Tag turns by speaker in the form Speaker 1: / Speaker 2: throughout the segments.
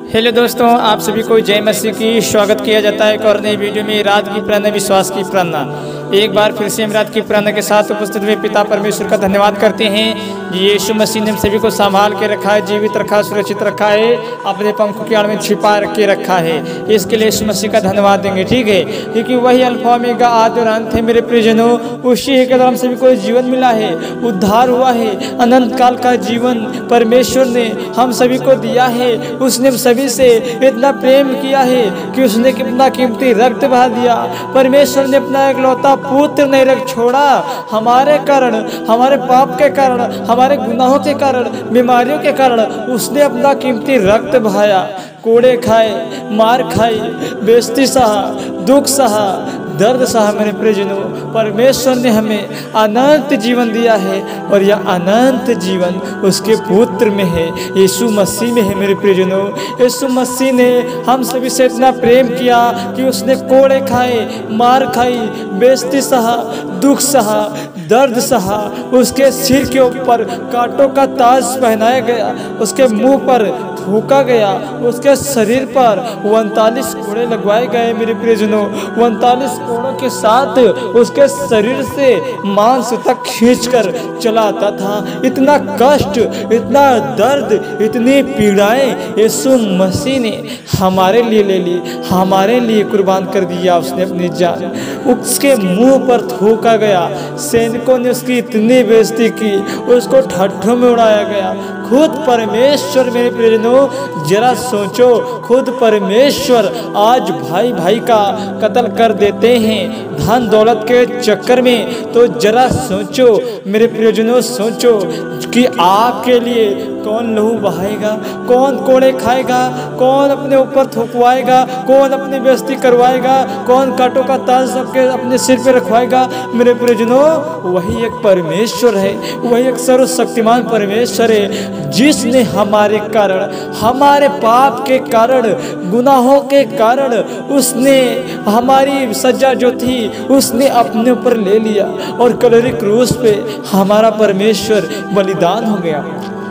Speaker 1: Hello दोस्तों, आप सभी को जय मसीह की स्वागत किया जाता है एक और नई वीडियो में। रात की प्रार्थना, विश्वास की प्रार्थना। एक बार फिर से हम रात की प्रार्थना के साथ उपस्थित हुए पिता परमेश्वर का धन्यवाद करते हैं। यीशु मसीह ने हम सभी को संभाल के रखा है, जीवित रखा, सुरक्षित रखा है, अपने पंखों की आड़ में छिपा के रखा है। इसके लिए यीशु मसीह का धन्यवाद देंगे, ठीक है, क्योंकि वही अल्फा ओमेगा आदि और अंत है मेरे प्रियजनों। उसी के द्वारा हम सभी को जीवन मिला है, उद्धार हुआ है, अनंत काल का जीवन परमेश्वर ने हम सभी को दिया है। उसने हम सभी से इतना प्रेम किया है कि उसने कितना कीमती रक्त बहा दिया। परमेश्वर ने अपना इकलौता पुत्र नहीं रख छोड़ा। हमारे कारण, हमारे पाप के कारण, हमारे गुनाहों के कारण, बीमारियों के कारण उसने अपना कीमती रक्त बहाया। कोड़े खाए, मार खाई, बेइज्जती सहा, दुख सहा, दर्द सहा। मेरे प्रियजनों, परमेश्वर ने हमें अनंत जीवन दिया है और यह अनंत जीवन उसके पुत्र में है, यीशु मसीह में है। मेरे प्रियजनों, यीशु मसीह ने हम सभी से इतना प्रेम किया कि उसने कोड़े खाए, मार खाई, बेइज्जती सहा, दुख सहा, दर्द सहा। उसके सिर के ऊपर कांटों का ताज पहनाया गया, उसके मुंह पर थूका गया, उसके शरीर पर 39 कोड़े लगवाए गए। मेरे प्रियजनों, 39 कोड़ों के साथ उसके शरीर से मांस तक खींचकर चला आता था। इतना कष्ट, इतना दर्द, इतनी पीड़ाएं यीशु मसीह ने हमारे लिए ले ली, हमारे लिए कुर्बान कर दिया उसने अपनी जान। उसके मुंह पर थूका गया, सैनिकों ने उसकी इतनी बेइज्जती की, उसको ठट्ठों में उड़ाया गया। खुद परमेश्वर, मेरे प्रियजनों, जरा सोचो, खुद परमेश्वर आज भाई भाई का कत्ल कर देते हैं धन दौलत के चक्कर में। तो जरा सोचो मेरे प्रियजनों, सोचो कि आपके लिए कौन लहू बहाएगा, कौन कोड़े खाएगा, कौन अपने ऊपर थूकवाएगा, कौन अपनी बेइज्जती करवाएगा, कौन कांटों का ताज सबके अपने सिर पे रखवाएगा। मेरे प्रियजनों, वही एक परमेश्वर है, वही एक सर्वशक्तिमान परमेश्वर है जिसने हमारे कारण, हमारे पाप के कारण, गुनाहों के कारण उसने हमारी सजा जो थी उसने अपने ऊपर ले लिया और कलवरी क्रूस पे हमारा परमेश्वर बलिदान हो गया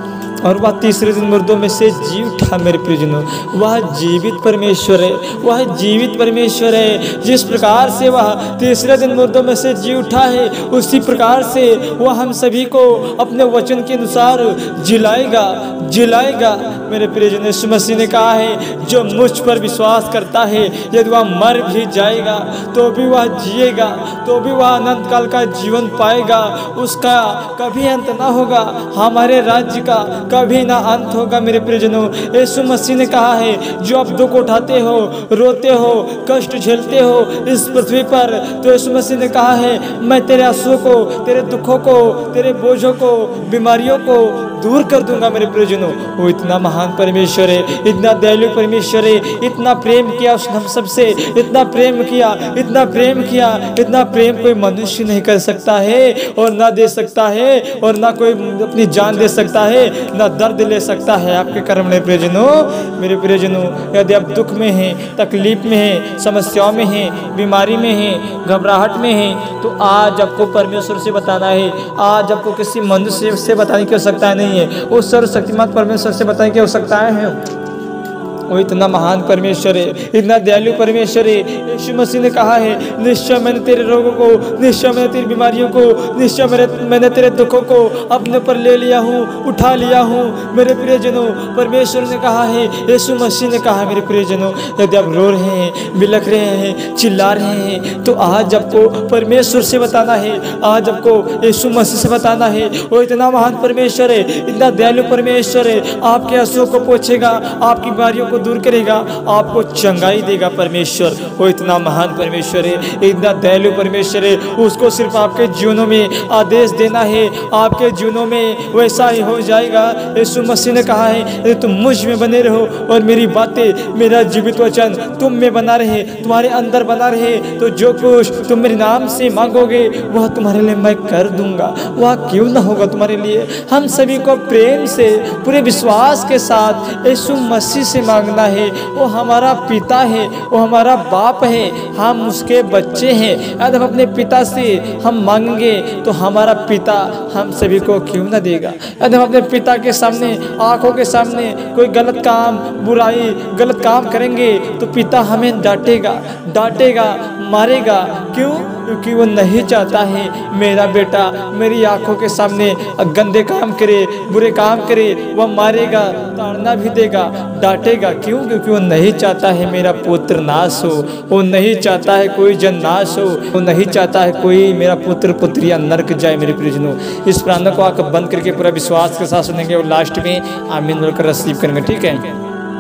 Speaker 1: और वह तीसरे दिन मुर्दों में से जी उठा। मेरे प्रियजनों, वह जीवित परमेश्वर है, वह जीवित परमेश्वर है। जिस प्रकार से वह तीसरे दिन मुर्दों में से जी उठा है, उसी प्रकार से वह हम सभी को अपने वचन के अनुसार जिलाएगा, जिलाएगा। मेरे प्रियजनों, यीशु मसीह ने कहा है, जो मुझ पर विश्वास करता है, यदि वह मर भी जाएगा तो भी वह जिएगा, तो भी वह अनंत काल का जीवन पाएगा। उसका कभी अंत ना होगा, हमारे राज्य का कभी ना अंत होगा। मेरे प्रियजनों, यीशु मसीह ने कहा है, जो आप दुख उठाते हो, रोते हो, कष्ट झेलते हो इस पृथ्वी पर, तो यीशु मसीह ने कहा है, मैं तेरे आंसुओं को, तेरे दुखों को, तेरे बोझों को, बीमारियों को दूर कर दूंगा। मेरे प्रियजनों, वो इतना महान परमेश्वर है, इतना दयालु परमेश्वर है। इतना प्रेम किया उसने हम सबसे, इतना प्रेम किया, इतना प्रेम किया, इतना प्रेम कोई मनुष्य नहीं कर सकता है और ना दे सकता है, और ना कोई अपनी जान दे सकता है, ना दर्द ले सकता है आपके कर्म। मेरे प्रियजनों, मेरे प्रियजनों, यदि आप दुख में हैं, तकलीफ में हैं, समस्याओं में हैं, बीमारी में हैं, घबराहट में हैं, तो आज आपको परमेश्वर से बताना है। आज आपको किसी मनुष्य से बताने की आवश्यकता नहीं है, उस सर्वशक्तिमान परमेश्वर से बताने की आवश्यकता है। वो इतना महान परमेश्वर है, इतना दयालु परमेश्वर है। यीशु मसीह ने कहा है, निश्चय मैंने तेरे रोगों को, निश्चय मैंने तेरी बीमारियों को, निश्चय मैंने तेरे दुखों को अपने ऊपर ले लिया हूँ, उठा लिया हूँ। मेरे प्रियजनों, परमेश्वर ने कहा है, यीशु मसीह ने कहा, मेरे प्रियजनों, यदि आप रो रहे हैं, बिलख रहे हैं, चिल्ला रहे हैं, तो आज आपको परमेश्वर से बताना है, आज आपको यीशु मसीह से बताना है। वो इतना महान परमेश्वर है, इतना दयालु परमेश्वर है, आपके आंसुओं को पोंछेगा, आपकी बीमारियों को दूर करेगा, आपको चंगाई देगा। परमेश्वर वो इतना महान परमेश्वर है, इतना दयालु परमेश्वर है। उसको सिर्फ आपके जीवनों में आदेश देना है, आपके जीवनों में वैसा ही हो जाएगा। यीशु मसीह ने कहा है, यदि तुम मुझ में बने रहो और मेरी बातें, मेरा जीवित वचन तुम में बना रहे, तुम्हारे अंदर बना रहे, तो जो कुछ तुम मेरे नाम से मांगोगे वह तुम्हारे लिए मैं कर दूंगा। वह क्यों ना होगा तुम्हारे लिए। हम सभी को प्रेम से, पूरे विश्वास के साथ यीशु मसीह से मांगना मांगना है, वो हमारा पिता है, वो हमारा बाप है, हम उसके बच्चे हैं। यदि हम अपने पिता से हम मांगेंगे तो हमारा पिता हम सभी को क्यों न देगा। यदि हम अपने पिता के सामने, आंखों के सामने कोई गलत काम, बुराई, गलत काम करेंगे तो पिता हमें डांटेगा, मारेगा। क्यों? क्योंकि वो नहीं चाहता है मेरा बेटा मेरी आंखों के सामने गंदे काम करे, बुरे काम करे। वह मारेगा, ताड़ना भी देगा, डांटेगा। क्यों? क्योंकि वो नहीं चाहता है मेरा पुत्र नाश हो, वो नहीं चाहता है कोई जन नाश हो, वो नहीं चाहता है कोई मेरा पुत्र पुत्रिया नरक जाए। मेरे प्रियजनों, इस प्रार्थना को आंख बंद करके पूरा विश्वास के साथ सुनेंगे और लास्ट में आमीन बोलकर रिसीव करेंगे। ठीक है?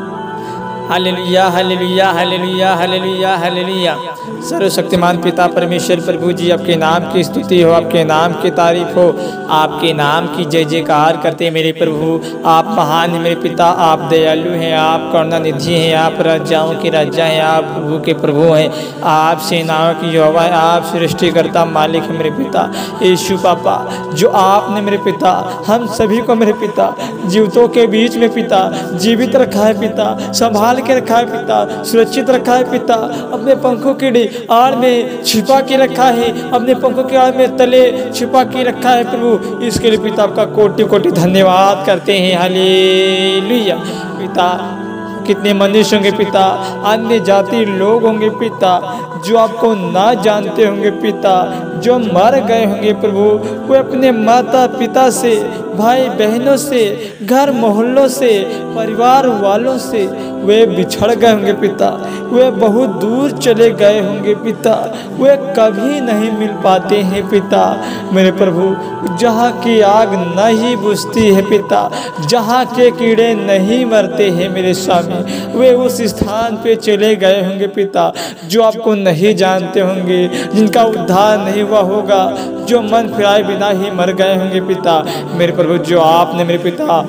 Speaker 1: Hallelujah, hallelujah, hallelujah, hallelujah, hallelujah. सर्वशक्तिमान पिता परमेश्वर प्रभु जी, आपके नाम की स्तुति हो, आपके नाम की तारीफ हो, आपके नाम की जय जयकार करते हैं मेरे प्रभु। आप महान हैं मेरे पिता, आप दयालु हैं, आप करुणानिधि हैं, आप राजाओं के राजा हैं, आप प्रभु के प्रभु हैं, आप सेनाओं की यहोवा है, आप सृष्टिकर्ता मालिक हैं मेरे पिता। यीशु पापा, जो आपने मेरे पिता हम सभी को मेरे पिता जीवितों के बीच में पिता जीवित रखा है पिता, संभाल के रखा है पिता, सुरक्षित रखा है पिता, अपने पंखों की आड़ में छिपा के रखा है, अपने पंखों के आड़ में तले छिपा के रखा है प्रभु। इसके लिए पिता आपका कोटि कोटि धन्यवाद करते हैं। हालेलुया। पिता, कितने मनुष्य होंगे पिता, अन्य जाति लोग होंगे पिता, जो आपको ना जानते होंगे पिता, जो मर गए होंगे प्रभु, वे अपने माता पिता से, भाई बहनों से, घर मोहल्लों से, परिवार वालों से वे बिछड़ गए होंगे पिता, वे बहुत दूर चले गए होंगे पिता, वे कभी नहीं मिल पाते हैं पिता मेरे प्रभु। जहाँ की आग नहीं बुझती है पिता, जहाँ के कीड़े नहीं मरते हैं मेरे स्वामी, वे उस स्थान पे चले गए होंगे पिता, जो आपको नहीं जानते होंगे, जिनका उद्धार नहीं हुआ होगा, जो मन फिराए बिना ही मर गए होंगे पिता मेरे प्रभु। जो आपने मेरे पिता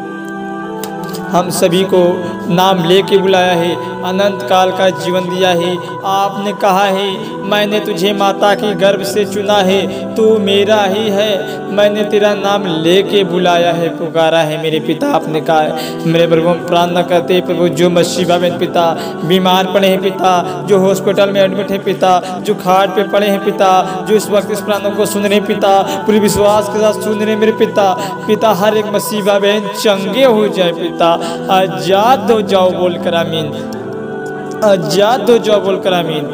Speaker 1: हम सभी को नाम लेके बुलाया है, अनंत काल का जीवन दिया है। आपने कहा है, मैंने तुझे माता की गर्भ से चुना है, तू मेरा ही है, मैंने तेरा नाम लेके बुलाया है, पुकारा है मेरे पिता। आपने कहा है मेरे प्रभु, हम प्रार्थना करते हैं प्रभु, जो मसीबा में पिता बीमार पड़े हैं पिता, जो हॉस्पिटल में एडमिट है पिता, जो खाट पे पड़े हैं पिता, जो इस वक्त इस प्रार्थना को सुन रहे हैं पिता, पूरे विश्वास के साथ सुन रहे हैं मेरे पिता। पिता, हर एक मसीबा में चंगे हो जाए पिता, आजाद हो जाओ बोलकर आमीन, आजाद हो जाओ बोलकर आमीन।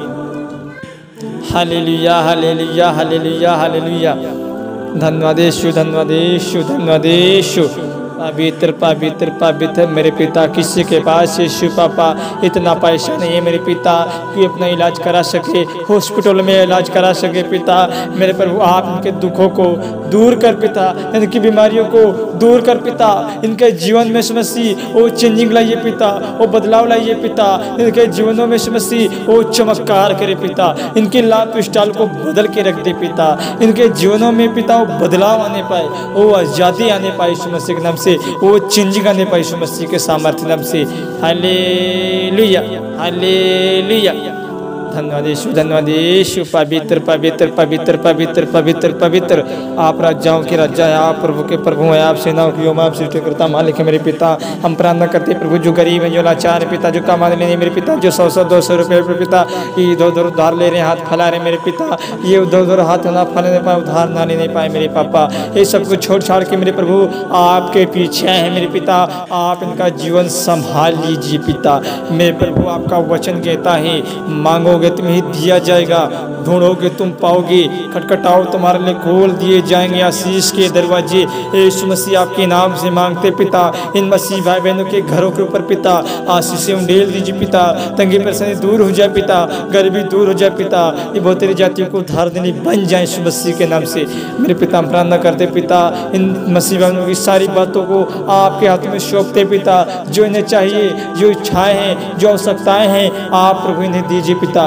Speaker 1: Hallelujah, hallelujah, hallelujah, hallelujah. धन्यवाद यीशु, धन्यवाद यीशु, धन्यवाद यीशु। पवित्र पवित्र पवित्र मेरे पिता, किसी के पास यीशु पापा इतना पैसा नहीं है मेरे पिता कि अपना इलाज करा सके, हॉस्पिटल में इलाज करा सके पिता मेरे प्रभु। आप इनके दुखों को दूर कर पिता, इनकी बीमारियों को दूर कर पिता, इनके जीवन में समस्या वो चेंजिंग लाइए पिता, वो बदलाव लाइए पिता, इनके जीवनों में समस्या वो चमत्कार करे पिता, इनके लाभ स्टाइल को बदल के रख दे पिता, इनके जीवनों में पिता वो बदलाव आने पाए, वो आज़ादी आने पाए समस्या के नाम से, वो चेंजिंग आने पाई यीशु मसीह के सामर्थ्य नाम से। Hallelujah, hallelujah. धन्यवाद यीशु, धन्यवाद यीशु। पवित्र पवित्र पवित्र पवित्र पवित्र पवित्र आप राजाओं के राजा है, आप प्रभु के प्रभु हैं, आप सेनाओं की आप सृष्टिकर्ता मालिक है मेरे पिता। हम प्रार्थना करते प्रभु, जो गरीब है, जो लाचार है पिता, जो कमाने नहीं मेरे पिता, जो 100-200 रुपये पर पिता ये इधर उधर उधार ले रहे हैं, हाथ फैला रहे मेरे पिता, ये उधर उधर हाथ ना फैलाने पाए, उधार ना लेने पाए मेरे पापा, ये सब कुछ छोड़ छाड़ के मेरे प्रभु आपके पीछे हैं मेरे पिता। आप इनका जीवन संभाल लीजिए पिता मेरे प्रभु। आपका वचन कहता है, मांगो तुम्हें दिया जाएगा, ढूंढोगे तुम पाओगे, खटखटाओ तुम्हारे लिए खोल दिए जाएंगे आशीष के दरवाजे। यीशु मसीह आपके नाम से मांगते पिता, इन मसीह भाई बहनों के घरों के ऊपर पिता आशीषें उंडेल दीजिए पिता, तंगी परेशानी दूर हो जाए पिता, गरीबी दूर हो जाए पिता, ये बहुत तेरी जातियों को उद्धार देने बन जाए यीशु मसीह के नाम से मेरे पिता। हम प्रार्थना करते पिता, इन मसीह बहनों की सारी बातों को आपके हाथों में सौंपते पिता, जो इन्हें चाहिए, जो इच्छाएं हैं, जो आवश्यकताएं हैं, आप प्रभु इन्हें दीजिए पिता।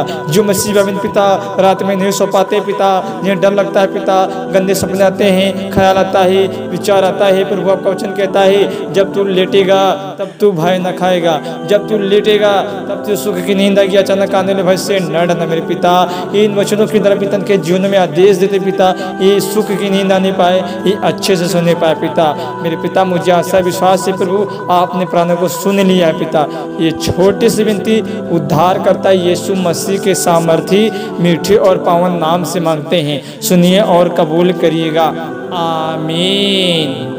Speaker 1: जो मसीह बाबिन पिता रात में नहीं सो पाते पिता, जिन्हें डर लगता है पिता, गंदे सपने आते हैं, ख्याल आता है, विचार आता है, प्रभु आपका वचन कहता है जब तू लेटेगा तब तू भय न खाएगा, जब तू लेटेगा तब तू सुख की नींद आएगी, अचानक आने वाले भय से न डरना मेरे पिता। इन वचनों के द्वारा पिता के जीवन में आदेश देते पिता, ये सुख की नींद आने पाए, ये अच्छे से सोने पाए पिता। मेरे पिता मुझे आशा विश्वास से प्रभु आपने प्राणों को सुन लिया है पिता। ये छोटी सी विनती उद्धार करता है यीशु मसीह के सामर्थी मीठे और पावन नाम से मांगते हैं, सुनिए और कबूल करिएगा, आमीन।